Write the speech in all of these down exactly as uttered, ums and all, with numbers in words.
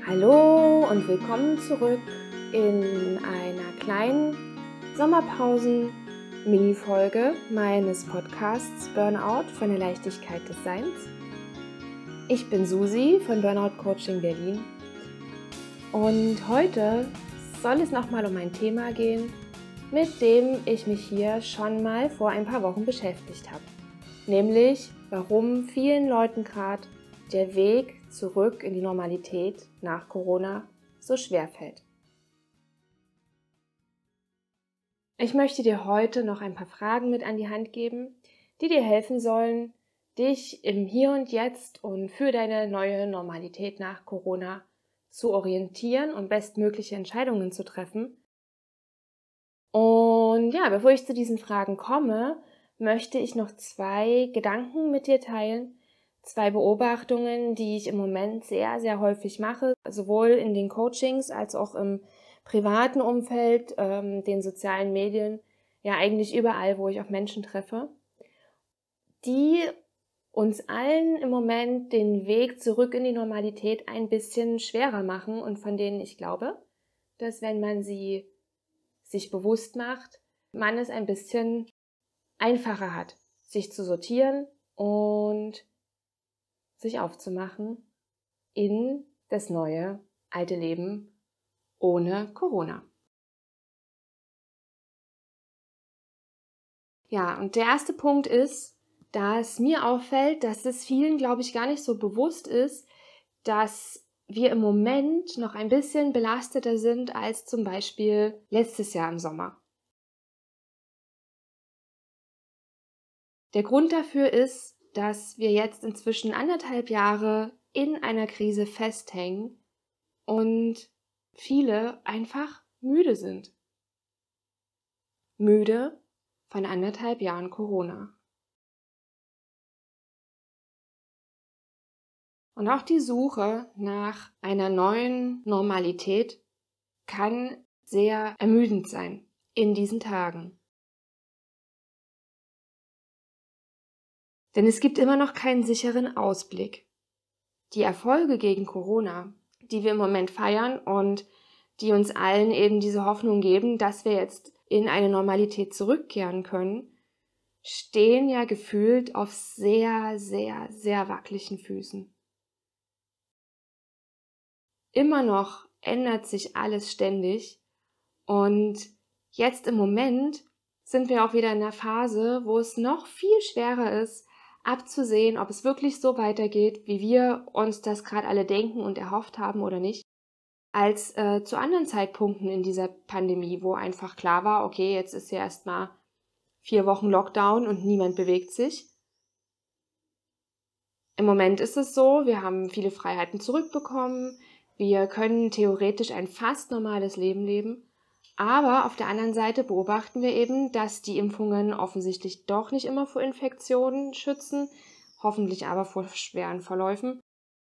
Hallo und willkommen zurück in einer kleinen Sommerpausen-Mini-Folge meines Podcasts Burnout von der Leichtigkeit des Seins. Ich bin Susi von Burnout Coaching Berlin und heute soll es nochmal um ein Thema gehen, mit dem ich mich hier schon mal vor ein paar Wochen beschäftigt habe. Nämlich, warum vielen Leuten gerade der Weg zurück in die Normalität nach Corona so schwer fällt. Ich möchte dir heute noch ein paar Fragen mit an die Hand geben, die dir helfen sollen, dich im Hier und Jetzt und für deine neue Normalität nach Corona zu orientieren und bestmögliche Entscheidungen zu treffen. Und ja, bevor ich zu diesen Fragen komme, möchte ich noch zwei Gedanken mit dir teilen, Zwei Beobachtungen, die ich im Moment sehr, sehr häufig mache, sowohl in den Coachings als auch im privaten Umfeld, ähm, den sozialen Medien, ja eigentlich überall, wo ich auf Menschen treffe, die uns allen im Moment den Weg zurück in die Normalität ein bisschen schwerer machen und von denen ich glaube, dass wenn man sie sich bewusst macht, man es ein bisschen einfacher hat, sich zu sortieren und sich aufzumachen in das neue, alte Leben ohne Corona. Ja, und der erste Punkt ist, dass mir auffällt, dass es vielen, glaube ich, gar nicht so bewusst ist, dass wir im Moment noch ein bisschen belasteter sind als zum Beispiel letztes Jahr im Sommer. Der Grund dafür ist, dass wir jetzt inzwischen anderthalb Jahre in einer Krise festhängen und viele einfach müde sind. Müde von anderthalb Jahren Corona. Und auch die Suche nach einer neuen Normalität kann sehr ermüdend sein in diesen Tagen. Denn es gibt immer noch keinen sicheren Ausblick. Die Erfolge gegen Corona, die wir im Moment feiern und die uns allen eben diese Hoffnung geben, dass wir jetzt in eine Normalität zurückkehren können, stehen ja gefühlt auf sehr, sehr, sehr wackeligen Füßen. Immer noch ändert sich alles ständig und jetzt im Moment sind wir auch wieder in einer Phase, wo es noch viel schwerer ist, abzusehen, ob es wirklich so weitergeht, wie wir uns das gerade alle denken und erhofft haben oder nicht, als äh, zu anderen Zeitpunkten in dieser Pandemie, wo einfach klar war, okay, jetzt ist ja erstmal vier Wochen Lockdown und niemand bewegt sich. Im Moment ist es so, wir haben viele Freiheiten zurückbekommen, wir können theoretisch ein fast normales Leben leben, aber auf der anderen Seite beobachten wir eben, dass die Impfungen offensichtlich doch nicht immer vor Infektionen schützen, hoffentlich aber vor schweren Verläufen.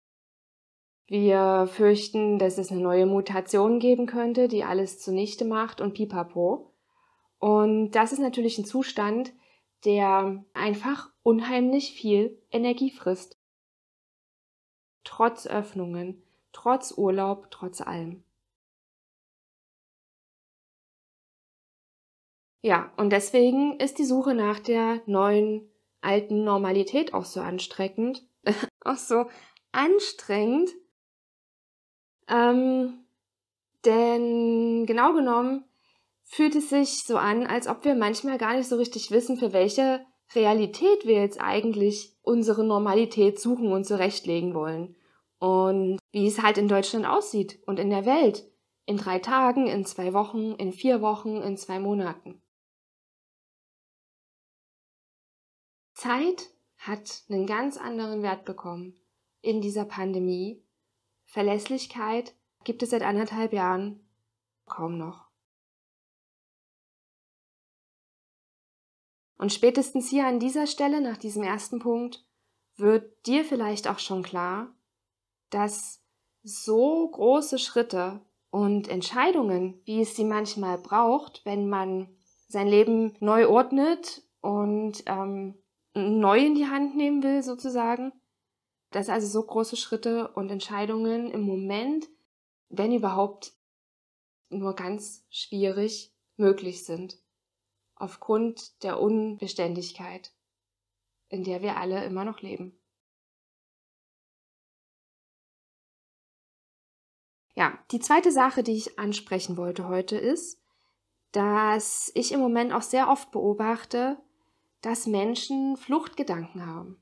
Wir fürchten, dass es eine neue Mutation geben könnte, die alles zunichte macht und pipapo. Und das ist natürlich ein Zustand, der einfach unheimlich viel Energie frisst. Trotz Öffnungen, trotz Urlaub, trotz allem. Ja, und deswegen ist die Suche nach der neuen, alten Normalität auch so anstrengend. auch so anstrengend. Ähm, denn genau genommen fühlt es sich so an, als ob wir manchmal gar nicht so richtig wissen, für welche Realität wir jetzt eigentlich unsere Normalität suchen und zurechtlegen wollen. Und wie es halt in Deutschland aussieht und in der Welt. In drei Tagen, in zwei Wochen, in vier Wochen, in zwei Monaten. Zeit hat einen ganz anderen Wert bekommen in dieser Pandemie. Verlässlichkeit gibt es seit anderthalb Jahren kaum noch. Und spätestens hier an dieser Stelle, nach diesem ersten Punkt, wird dir vielleicht auch schon klar, dass so große Schritte und Entscheidungen, wie es sie manchmal braucht, wenn man sein Leben neu ordnet und ähm, neu in die Hand nehmen will sozusagen, dass also so große Schritte und Entscheidungen im Moment wenn überhaupt, nur ganz schwierig möglich sind, aufgrund der Unbeständigkeit, in der wir alle immer noch leben. Ja, die zweite Sache, die ich ansprechen wollte heute, ist, dass ich im Moment auch sehr oft beobachte, dass Menschen Fluchtgedanken haben.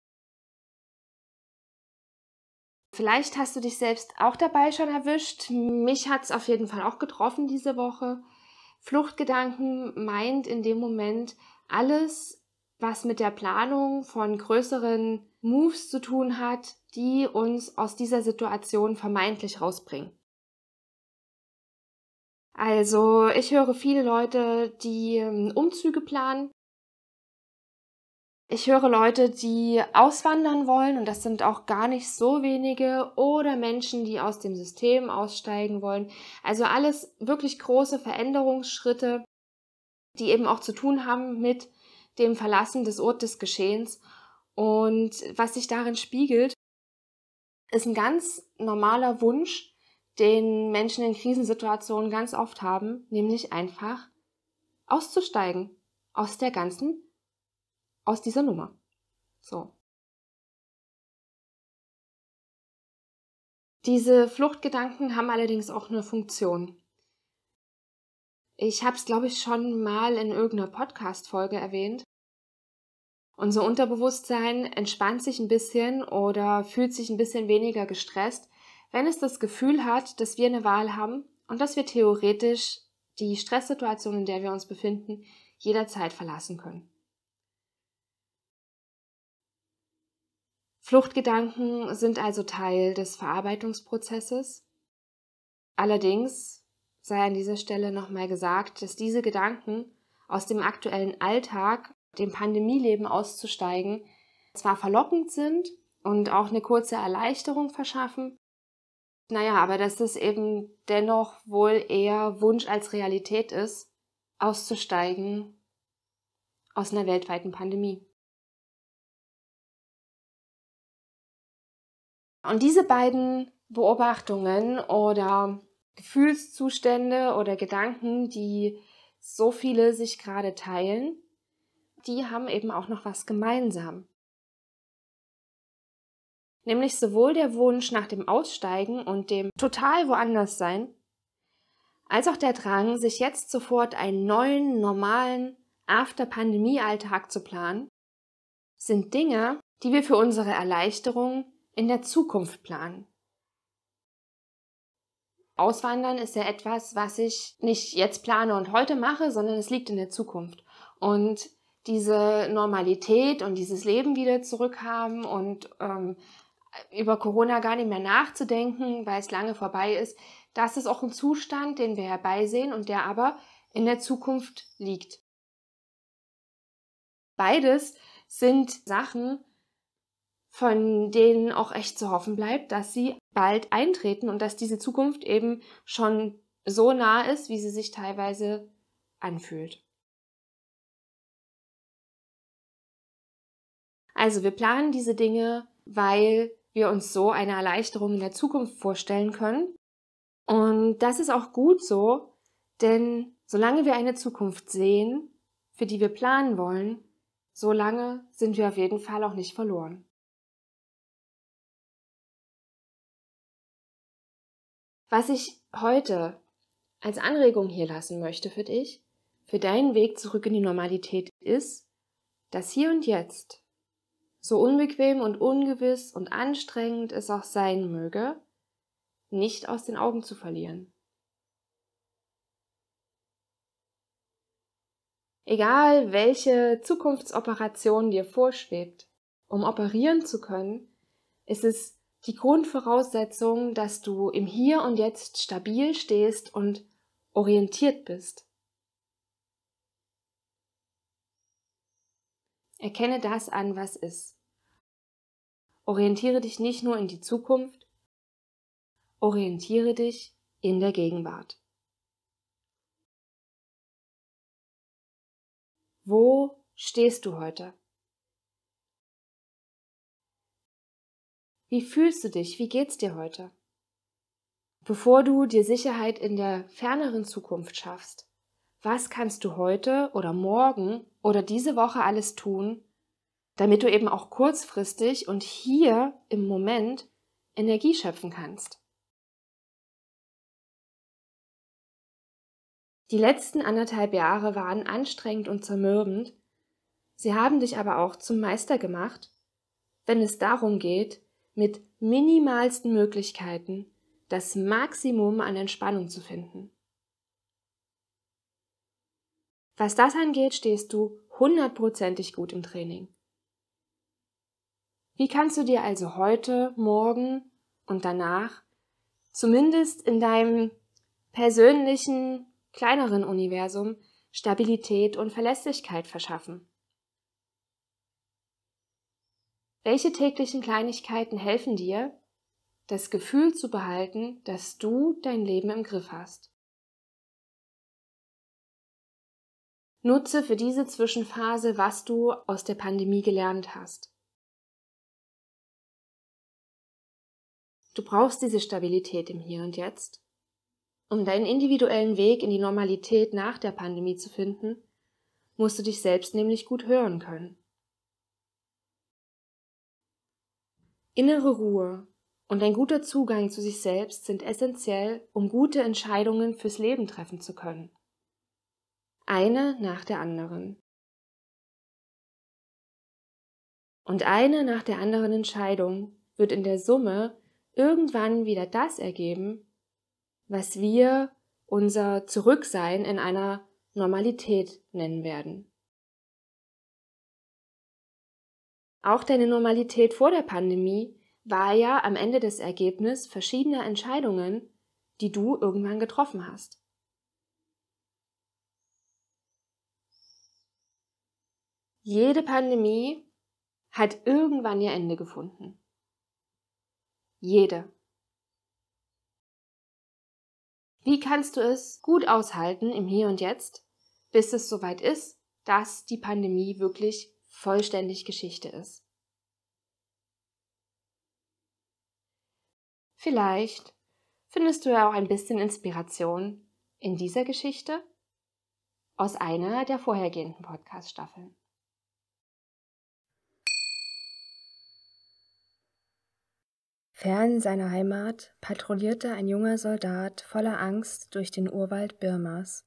Vielleicht hast du dich selbst auch dabei schon erwischt. Mich hat es auf jeden Fall auch getroffen diese Woche. Fluchtgedanken meint in dem Moment alles, was mit der Planung von größeren Moves zu tun hat, die uns aus dieser Situation vermeintlich rausbringen. Also ich höre viele Leute, die Umzüge planen. Ich höre Leute, die auswandern wollen, und das sind auch gar nicht so wenige, oder Menschen, die aus dem System aussteigen wollen. Also alles wirklich große Veränderungsschritte, die eben auch zu tun haben mit dem Verlassen des Ortes des Geschehens. Und was sich darin spiegelt, ist ein ganz normaler Wunsch, den Menschen in Krisensituationen ganz oft haben, nämlich einfach auszusteigen aus der ganzen, aus dieser Nummer. So. Diese Fluchtgedanken haben allerdings auch eine Funktion. Ich habe es, glaube ich, schon mal in irgendeiner Podcast-Folge erwähnt. Unser Unterbewusstsein entspannt sich ein bisschen oder fühlt sich ein bisschen weniger gestresst, wenn es das Gefühl hat, dass wir eine Wahl haben und dass wir theoretisch die Stresssituation, in der wir uns befinden, jederzeit verlassen können. Fluchtgedanken sind also Teil des Verarbeitungsprozesses. Allerdings sei an dieser Stelle nochmal gesagt, dass diese Gedanken aus dem aktuellen Alltag, dem Pandemieleben auszusteigen, zwar verlockend sind und auch eine kurze Erleichterung verschaffen, naja, aber dass es eben dennoch wohl eher Wunsch als Realität ist, auszusteigen aus einer weltweiten Pandemie. Und diese beiden Beobachtungen oder Gefühlszustände oder Gedanken, die so viele sich gerade teilen, die haben eben auch noch was gemeinsam. Nämlich sowohl der Wunsch nach dem Aussteigen und dem total woanders sein, als auch der Drang, sich jetzt sofort einen neuen, normalen After-Pandemie-Alltag zu planen, sind Dinge, die wir für unsere Erleichterung in der Zukunft planen. Auswandern ist ja etwas, was ich nicht jetzt plane und heute mache, sondern es liegt in der Zukunft. Und diese Normalität und dieses Leben wieder zurückhaben und ähm, über Corona gar nicht mehr nachzudenken, weil es lange vorbei ist, das ist auch ein Zustand, den wir herbeisehen und der aber in der Zukunft liegt. Beides sind Sachen, von denen auch echt zu hoffen bleibt, dass sie bald eintreten und dass diese Zukunft eben schon so nah ist, wie sie sich teilweise anfühlt. Also wir planen diese Dinge, weil wir uns so eine Erleichterung in der Zukunft vorstellen können. Und das ist auch gut so, denn solange wir eine Zukunft sehen, für die wir planen wollen, solange sind wir auf jeden Fall auch nicht verloren. Was ich heute als Anregung hier lassen möchte für dich, für deinen Weg zurück in die Normalität, ist, dass hier und jetzt, so unbequem und ungewiss und anstrengend es auch sein möge, nicht aus den Augen zu verlieren. Egal, welche Zukunftsoperation dir vorschwebt, um operieren zu können, ist es die Grundvoraussetzung, dass du im Hier und Jetzt stabil stehst und orientiert bist. Erkenne das an, was ist. Orientiere dich nicht nur in die Zukunft, orientiere dich in der Gegenwart. Wo stehst du heute? Wie fühlst du dich? Wie geht's dir heute? Bevor du dir Sicherheit in der ferneren Zukunft schaffst, was kannst du heute oder morgen oder diese Woche alles tun, damit du eben auch kurzfristig und hier im Moment Energie schöpfen kannst? Die letzten anderthalb Jahre waren anstrengend und zermürbend. Sie haben dich aber auch zum Meister gemacht, wenn es darum geht, mit minimalsten Möglichkeiten das Maximum an Entspannung zu finden. Was das angeht, stehst du hundertprozentig gut im Training. Wie kannst du dir also heute, morgen und danach zumindest in deinem persönlichen, kleineren Universum Stabilität und Verlässlichkeit verschaffen? Welche täglichen Kleinigkeiten helfen dir, das Gefühl zu behalten, dass du dein Leben im Griff hast? Nutze für diese Zwischenphase, was du aus der Pandemie gelernt hast. Du brauchst diese Stabilität im Hier und Jetzt. Um deinen individuellen Weg in die Normalität nach der Pandemie zu finden, musst du dich selbst nämlich gut hören können. Innere Ruhe und ein guter Zugang zu sich selbst sind essentiell, um gute Entscheidungen fürs Leben treffen zu können. Eine nach der anderen. Und eine nach der anderen Entscheidung wird in der Summe irgendwann wieder das ergeben, was wir unser Zurücksein in einer Normalität nennen werden. Auch deine Normalität vor der Pandemie war ja am Ende das Ergebnis verschiedener Entscheidungen, die du irgendwann getroffen hast. Jede Pandemie hat irgendwann ihr Ende gefunden. Jede. Wie kannst du es gut aushalten im Hier und Jetzt, bis es soweit ist, dass die Pandemie wirklich vollständig Geschichte ist? Vielleicht findest du ja auch ein bisschen Inspiration in dieser Geschichte aus einer der vorhergehenden Podcast-Staffeln. Fern seiner Heimat patrouillierte ein junger Soldat voller Angst durch den Urwald Birmas.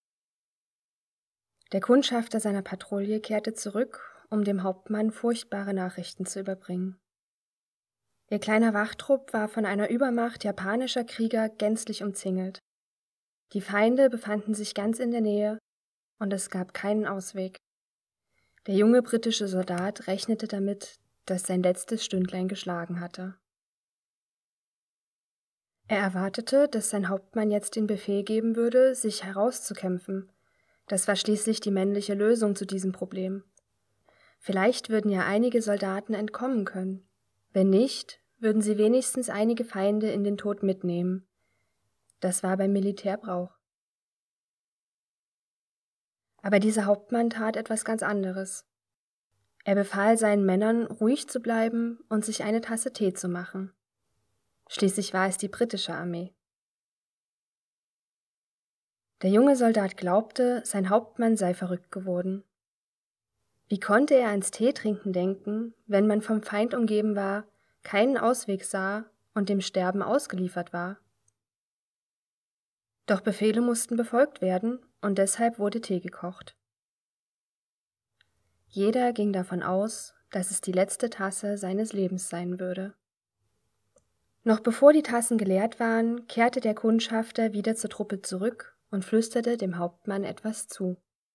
Der Kundschafter seiner Patrouille kehrte zurück, um dem Hauptmann furchtbare Nachrichten zu überbringen. Ihr kleiner Wachtrupp war von einer Übermacht japanischer Krieger gänzlich umzingelt. Die Feinde befanden sich ganz in der Nähe und es gab keinen Ausweg. Der junge britische Soldat rechnete damit, dass sein letztes Stündlein geschlagen hatte. Er erwartete, dass sein Hauptmann jetzt den Befehl geben würde, sich herauszukämpfen. Das war schließlich die männliche Lösung zu diesem Problem. Vielleicht würden ja einige Soldaten entkommen können. Wenn nicht, würden sie wenigstens einige Feinde in den Tod mitnehmen. Das war beim Militär Brauch. Aber dieser Hauptmann tat etwas ganz anderes. Er befahl seinen Männern, ruhig zu bleiben und sich eine Tasse Tee zu machen. Schließlich war es die britische Armee. Der junge Soldat glaubte, sein Hauptmann sei verrückt geworden. Wie konnte er ans Teetrinken denken, wenn man vom Feind umgeben war, keinen Ausweg sah und dem Sterben ausgeliefert war? Doch Befehle mussten befolgt werden und deshalb wurde Tee gekocht. Jeder ging davon aus, dass es die letzte Tasse seines Lebens sein würde. Noch bevor die Tassen geleert waren, kehrte der Kundschafter wieder zur Truppe zurück und flüsterte dem Hauptmann etwas zu.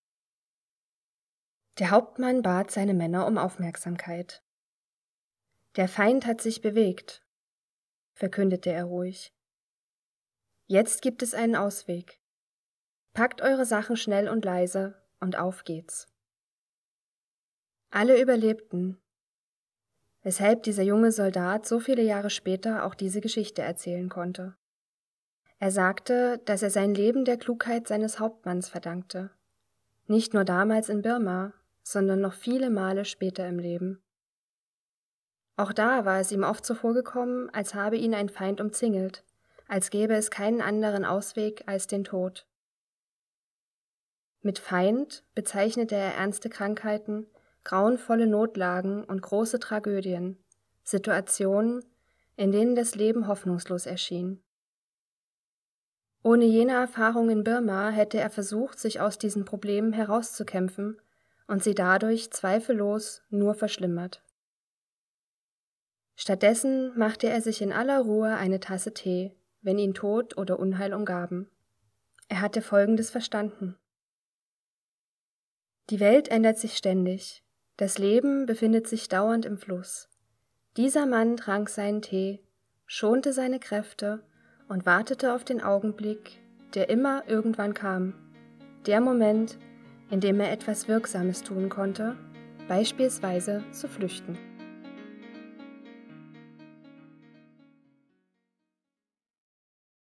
Der Hauptmann bat seine Männer um Aufmerksamkeit. Der Feind hat sich bewegt, verkündete er ruhig. Jetzt gibt es einen Ausweg. Packt eure Sachen schnell und leise und auf geht's. Alle überlebten, weshalb dieser junge Soldat so viele Jahre später auch diese Geschichte erzählen konnte. Er sagte, dass er sein Leben der Klugheit seines Hauptmanns verdankte. Nicht nur damals in Birma, sondern noch viele Male später im Leben. Auch da war es ihm oft so vorgekommen, als habe ihn ein Feind umzingelt, als gäbe es keinen anderen Ausweg als den Tod. Mit Feind bezeichnete er ernste Krankheiten, grauenvolle Notlagen und große Tragödien, Situationen, in denen das Leben hoffnungslos erschien. Ohne jene Erfahrung in Birma hätte er versucht, sich aus diesen Problemen herauszukämpfen und sie dadurch zweifellos nur verschlimmert. Stattdessen machte er sich in aller Ruhe eine Tasse Tee, wenn ihn Tod oder Unheil umgaben. Er hatte Folgendes verstanden: Die Welt ändert sich ständig, das Leben befindet sich dauernd im Fluss. Dieser Mann trank seinen Tee, schonte seine Kräfte und wartete auf den Augenblick, der immer irgendwann kam, der Moment, in dem er etwas Wirksames tun konnte, beispielsweise zu flüchten.